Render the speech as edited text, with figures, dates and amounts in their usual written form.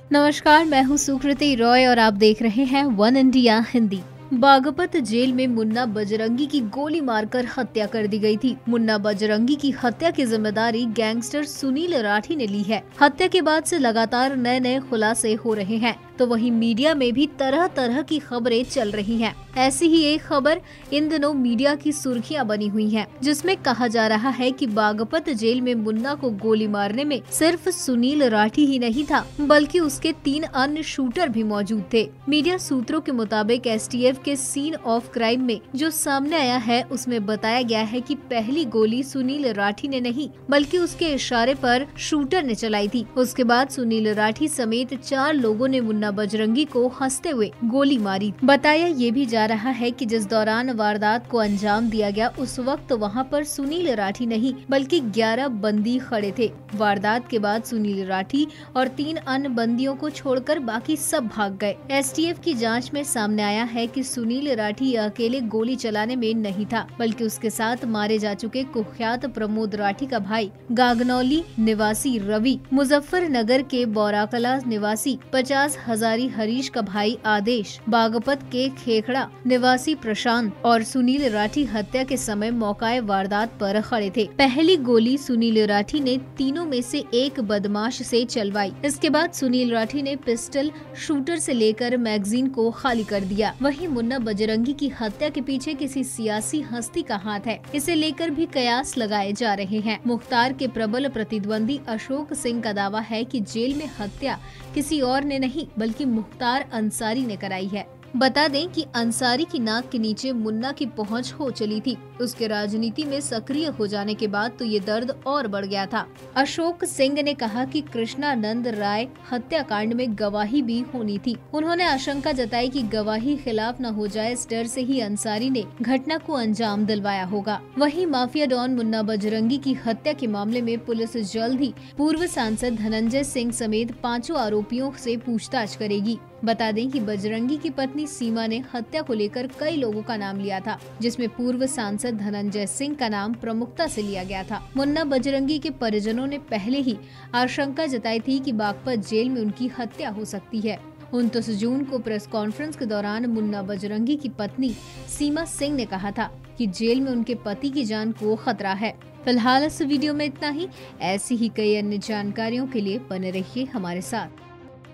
नमस्कार, मैं हूँ सुकृति रॉय और आप देख रहे हैं one India Hindi. Baghpat jail में मुन्ना बजरंगी की गोली मारकर हत्या कर दी गई थी। मुन्ना बजरंगी की हत्या की जिम्मेदारी गैंगस्टर सुनील राठी ने ली है। हत्या के बाद से लगातार नए नए खुलासे हो रहे हैं, तो वहीं मीडिया में भी तरह तरह की खबरें चल रही हैं। ऐसी ही एक खबर इन दिनों मीडिया की सुर्खियां बनी हुई है, जिसमें कहा जा रहा है कि बागपत जेल में मुन्ना को गोली मारने में सिर्फ सुनील राठी ही नहीं था, बल्कि उसके 3 अन्य शूटर भी मौजूद थे। मीडिया सूत्रों के मुताबिक एसटीएफ के सीन ऑफ क्राइम में जो सामने आया है, उसमें बताया गया है कि पहली गोली सुनील राठी ने नहीं, बल्कि उसके इशारे पर शूटर ने चलाई थी। उसके बाद सुनील राठी समेत 4 लोगों ने मुन्ना बजरंगी को हंसते हुए गोली मारी। बताया ये भी जा रहा है कि जिस दौरान वारदात को अंजाम दिया गया, उस वक्त वहां पर सुनील राठी नहीं, बल्कि 11 बंदी खड़े थे। वारदात के बाद सुनील राठी और 3 अन्य बंदियों को छोड़कर बाकी सब भाग गए। एसटीएफ की जांच में सामने आया है कि सुनील राठी अकेले गोली चलाने में नहीं था, बल्कि उसके साथ मारे जा चुके कुख्यात प्रमोद राठी का भाई गागनौली निवासी रवि, मुजफ्फरनगर के बौराकला निवासी 50 हजारी हरीश का भाई आदेश, बागपत के खेखड़ा निवासी प्रशांत और सुनील राठी हत्या के समय मौकाए वारदात पर खड़े थे। पहली गोली सुनील राठी ने तीनों में से एक बदमाश से चलवाई। इसके बाद सुनील राठी ने पिस्टल शूटर से लेकर मैगजीन को खाली कर दिया। वहीं मुन्ना बजरंगी की हत्या के पीछे किसी सियासी हस्ती का हाथ है, इसे लेकर भी कयास लगाए जा रहे हैं। मुख्तार के प्रबल प्रतिद्वंदी अशोक सिंह का दावा है कि जेल में हत्या किसी और ने नहीं, बल्कि मुख्तार अंसारी ने कराई है। बता दें कि अंसारी की नाक के नीचे मुन्ना की पहुंच हो चली थी। उसके राजनीति में सक्रिय हो जाने के बाद तो ये दर्द और बढ़ गया था। अशोक सिंह ने कहा कि कृष्णानंद राय हत्याकांड में गवाही भी होनी थी। उन्होंने आशंका जताई कि गवाही खिलाफ न हो जाए, इस डर से ही अंसारी ने घटना को अंजाम दिलवाया होगा। वहीं माफिया डॉन मुन्ना बजरंगी की हत्या के मामले में पुलिस जल्द ही पूर्व सांसद धनंजय सिंह समेत 5 आरोपियों से पूछताछ करेगी। बता दें कि बजरंगी की पत्नी सीमा ने हत्या को लेकर कई लोगों का नाम लिया था, जिसमें पूर्व सांसद धनंजय सिंह का नाम प्रमुखता से लिया गया था। मुन्ना बजरंगी के परिजनों ने पहले ही आशंका जताई थी कि बागपत जेल में उनकी हत्या हो सकती है। 29 जून को प्रेस कॉन्फ्रेंस के दौरान मुन्ना बजरंगी की पत्नी सीमा सिंह ने कहा था कि जेल में उनके पति की जान को खतरा है। फिलहाल इस वीडियो में इतना ही। ऐसी ही कई अन्य जानकारियों के लिए बने रहिए हमारे साथ।